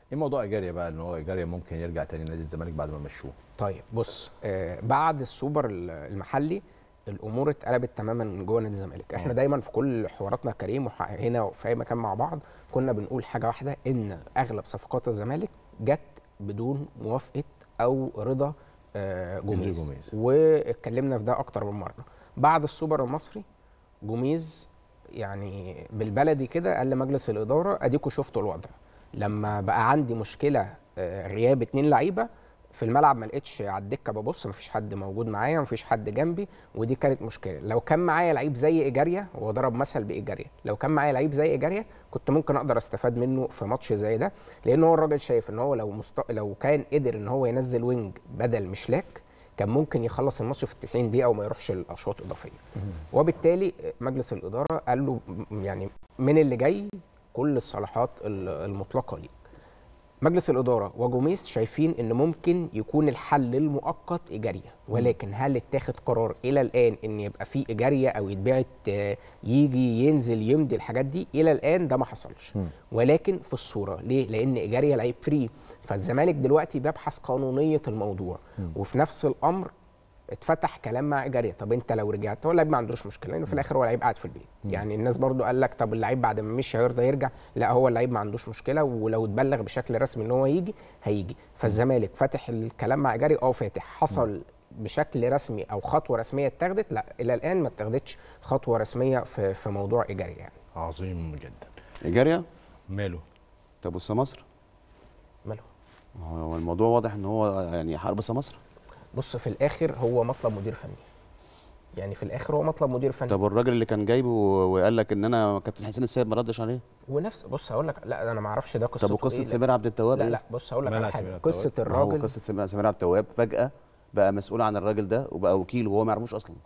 ايه موضوع ايجاريا بقى، ان هو ايجاريا ممكن يرجع تاني نادي الزمالك بعد ما مشوه؟ طيب بص، بعد السوبر المحلي الامور اتقلبت تماما جوه نادي الزمالك. احنا دايما في كل حواراتنا كريم هنا وفي اي مكان مع بعض كنا بنقول حاجه واحده، ان اغلب صفقات الزمالك جت بدون موافقه او رضا جوميز، واتكلمنا في ده اكتر من مره. بعد السوبر المصري جوميز يعني بالبلدي كده قال لمجلس الاداره اديكوا شفتوا الوضع، لما بقى عندي مشكله غياب 2 لعيبه في الملعب، ما لقيتش على الدكه ببص، ما فيش حد موجود معايا، ما فيش حد جنبي، ودي كانت مشكله. لو كان معايا لعيب زي ايجاريا، هو ضرب مثل بايجاريا، لو كان معايا لعيب زي ايجاريا كنت ممكن اقدر استفاد منه في ماتش زي ده، لان هو الراجل شايف ان هو لو كان قدر ان هو ينزل وينج بدل مشلاك كان ممكن يخلص الماتش في 90 دقيقه وما يروحش الاشواط اضافيه. وبالتالي مجلس الاداره قال له يعني من اللي جاي كل الصلاحات المطلقه ليه. مجلس الاداره وجوميز شايفين ان ممكن يكون الحل المؤقت ايجاريا، ولكن هل اتاخد قرار الى الان ان يبقى في ايجاريا او يتبعت يجي ينزل يمضي الحاجات دي؟ الى الان ده ما حصلش، ولكن في الصوره. ليه؟ لان ايجاريا لعيب فري، فالزمالك دلوقتي بيبحث قانونيه الموضوع. وفي نفس الامر اتفتح كلام مع ايجاريا، طب انت لو رجعت، هو اللعيب ما عندوش مشكله لانه في الاخر هو لعيب قاعد في البيت. يعني الناس برضو قال لك طب اللعيب بعد ما مشي هيرضى يرجع؟ لا، هو اللعيب ما عندوش مشكله، ولو اتبلغ بشكل رسمي ان هو يجي هيجي. فالزمالك فاتح الكلام مع ايجاريا، فاتح. حصل بشكل رسمي او خطوه رسميه اتخذت؟ لا، الى الان ما اتخذتش خطوه رسميه في موضوع ايجاريا يعني. عظيم جدا. ايجاريا ماله؟ طب والسماسرة؟ ماله؟ هو الموضوع واضح ان هو يعني حرب سماسرة. بص، في الاخر هو مطلب مدير فني، يعني في الاخر هو مطلب مدير فني. طب والراجل اللي كان جايبه وقال لك ان انا كابتن حسين السيد ما ردش عليه؟ ونفس، بص هقول لك، لا انا ما اعرفش ده قصته طب وقصه ايه. سمير عبد التواب؟ لا بص هقول لك على حاجه، قصه هو الراجل، قصه سمير عبد التواب فجاه بقى مسؤول عن الراجل ده وبقى وكيل وهو ما يعرفوش اصلا.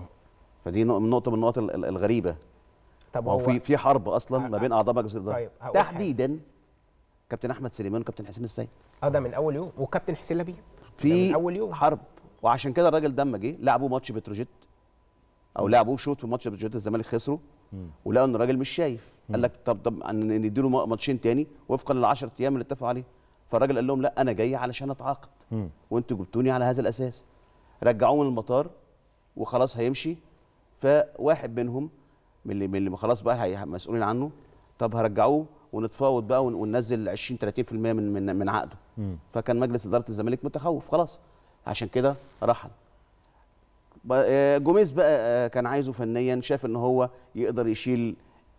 فدي نقطه من النقط الغريبه. طب هو في حرب اصلا ما بين اعضاء مجلس الاداره. طيب تحديدا كابتن احمد سليمان وكابتن حسين السيد. ده من اول يوم، وكابتن حسين لبيب في من اول يوم حرب. وعشان كده الراجل ده لما جه لعبوا ماتش بتروجيت او لعبوا شوط في ماتش بتروجيت، الزمالك خسروا ولقوا ان الراجل مش شايف. قال لك طب نديله ماتشين تاني وفقا لل10 ايام اللي اتفقوا عليه. فالراجل قال لهم لا، انا جاي علشان اتعاقد وانتوا جبتوني على هذا الاساس. رجعوه من المطار وخلاص هيمشي. فواحد منهم من اللي خلاص بقى مسؤولين عنه، طب هرجعوه ونتفاوض بقى وننزل 20 30% من عقده. فكان مجلس اداره الزمالك متخوف خلاص، عشان كده رحل. جوميز بقى كان عايزه فنيا، شاف ان هو يقدر يشيل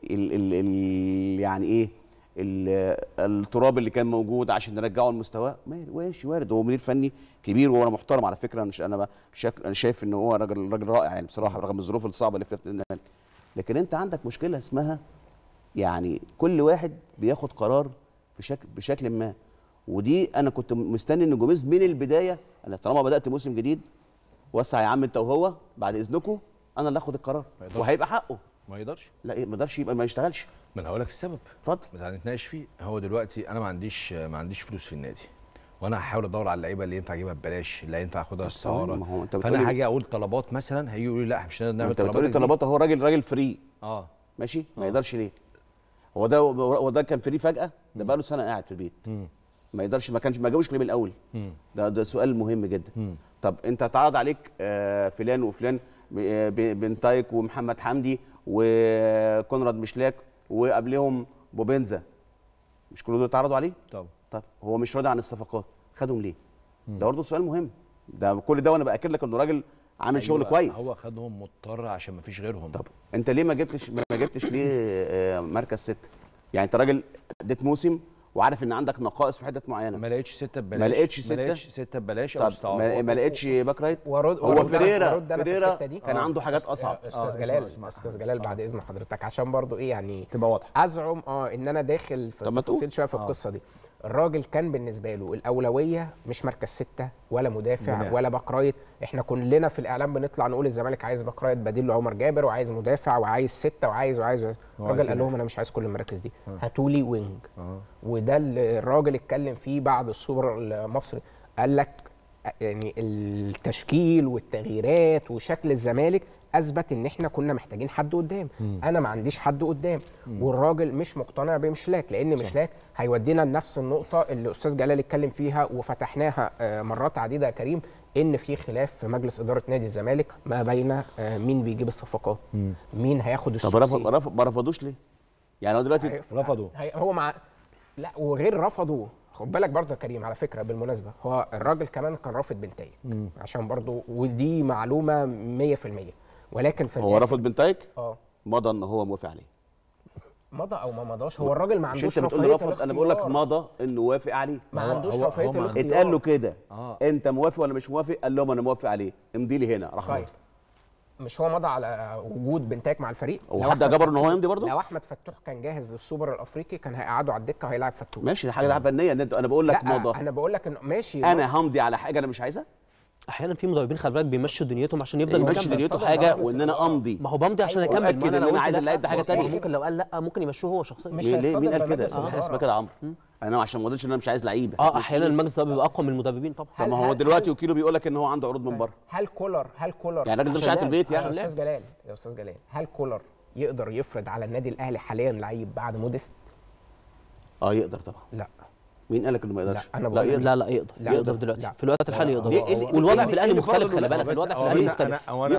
يعني ايه التراب اللي كان موجود عشان نرجعه لمستواه. ماشي، وارد، هو مدير فني كبير وانا محترم على فكره. انا شايف ان هو راجل رائع يعني بصراحه رغم الظروف الصعبه اللي فيها. لكن انت عندك مشكله اسمها يعني كل واحد بياخد قرار بشكل ما. ودي انا كنت مستني ان جوميز من البدايه، انا طالما بدات موسم جديد وسع يا عم انت وهو بعد اذنكم، انا اللي اخد القرار وهيبقى حقه. ما يقدرش. لا، ما يقدرش يبقى ما يشتغلش. ما انا هقول لك السبب. اتفضل. بس هنتناقش فيه. هو دلوقتي انا ما عنديش فلوس في النادي، وانا هحاول ادور على اللعيبه اللي ينفع اجيبها ببلاش، اللي ينفع اخدها استعاره. فانا هاجي اقول طلبات مثلا، هيجي يقولوا لي لا مش هنقدر نعمل طلبات. انت بتقول طلبات اهو، راجل فري. ماشي. ما يقدرش ليه؟ هو ده كان فري فجاه؟ ده بقى له سنه قاعد في البيت. ما يقدرش، ما جاوش ليه من الاول؟ ده سؤال مهم جدا. طب انت اتعرض عليك فلان وفلان، بن تايك ومحمد حمدي وكونراد مشلاك وقبلهم بوبنزا، مش كل دول اتعرضوا عليه؟ طب هو مش راضي عن الصفقات، خدهم ليه؟ ده برضه سؤال مهم. ده كل ده وانا باكد لك انه راجل عامل شغل كويس. هو خدهم مضطر عشان ما فيش غيرهم. طب انت ليه ما جبتش ليه مركز 6؟ يعني انت راجل اديت موسم وعارف ان عندك نقائص في حتت معينه. ما لقيتش 6 ببلاش. ما لقيتش 6 ببلاش او استعاره. ما لقيتش باك رايت. هو فيريرا كان عنده حاجات اصعب. استاذ جلال بعد اذن حضرتك، عشان برضو ايه يعني تبقى واضحه، ازعم ان انا داخل في تفاصيل شويه في القصه دي. الراجل كان بالنسبه له الاولويه مش مركز 6 ولا مدافع ولا باك رايت. احنا كلنا في الاعلام بنطلع نقول الزمالك عايز باك رايت بديل لعمر جابر، وعايز مدافع، وعايز 6 وعايز الراجل قال لهم انا مش عايز كل المراكز دي، هاتوا لي وينج. وده اللي الراجل اتكلم فيه بعد السوبر المصري. قال لك يعني التشكيل والتغييرات وشكل الزمالك اثبت ان احنا كنا محتاجين حد قدام. انا ما عنديش حد قدام، والراجل مش مقتنع بمشلاك، لان مشلاك هيودينا لنفس النقطه اللي استاذ جلال اتكلم فيها وفتحناها مرات عديده يا كريم، ان في خلاف في مجلس اداره نادي الزمالك ما بين مين بيجيب الصفقات، مين هياخد السوسي. طب ما رفضوش ليه؟ يعني هو دلوقتي رفضوا. هو مع لا وغير رفضوا، خد بالك برضه يا كريم على فكره بالمناسبه، هو الراجل كمان كان رافض بنتايج عشان برضه، ودي معلومه 100%، ولكن في هو رفض بنتايج؟ اه مضى ان هو موافق عليه. مضى او ما مضاش، هو الراجل ما عندوش مش انت بتقول رفض، انا بقول لك مضى انه وافق عليه. ما عندوش رفاهيه الاختيار. اتقال له كده انت موافق ولا مش موافق؟ قال لهم انا موافق عليه، امضي لي هنا، راح طيب مش هو مضى على وجود بنتايج مع الفريق؟ هو حد جبره ان هو يمضي برضه؟ لو احمد فتوح كان جاهز للسوبر الافريقي كان هيقعده على الدكه وهيلاعب فتوح. ماشي، دي حاجه فنيه، انا بقول لك مضى. انا بقول لك انه ماشي، انا همضي على حاجه انا مش عايزها. احيانا في مدربين خلي بالك بيمشوا دنيتهم عشان يفضل يمشي دنيته حاجه، وان انا امضي. ما هو بمضي عشان اكمل، اكد ان انا عايز اللعيب ده حاجه ثانيه. ممكن لو قال لا ممكن يمشوه هو شخصيا. ليه؟ مين قال كده؟ اسمها كده يا عمرو. انا عشان ما قلتش ان انا مش عايز لعيبه. احيانا المجلس ده بيبقى اقوى من المدربين طبعا. طب ما هو دلوقتي وكيله بيقول لك ان هو عنده عروض من بره. هل كولر يعني الراجل ده مش قاعد في البيت يعني؟ يا استاذ جلال هل كولر يقدر يفرض على النادي الاهلي حاليا لعيب بعد موديست؟ يقدر طبعا. لا. مين قال لك انه ما يقدرش؟ لا انا بقول لا يقدر دلوقتي في الوقت الحالي يقدر. والوضع في الاهلي مختلف، خلي بالك الوضع في الاهلي مختلف.